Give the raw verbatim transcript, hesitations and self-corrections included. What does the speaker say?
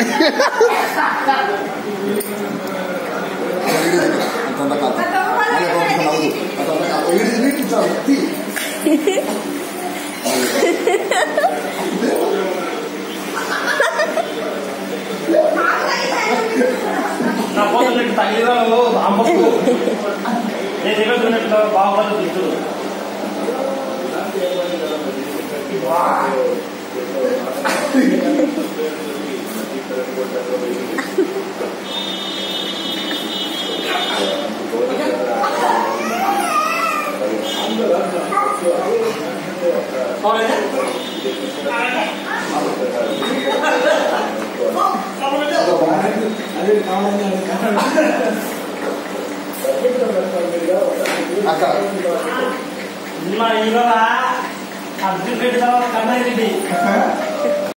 తగిలిదా అమ్మకు నేను ఎగొద్దున్నట్లు బాగుపడదు తింటుడు అర్జున్ రెడ్డి తర్వాత కన్నా రెడ్డి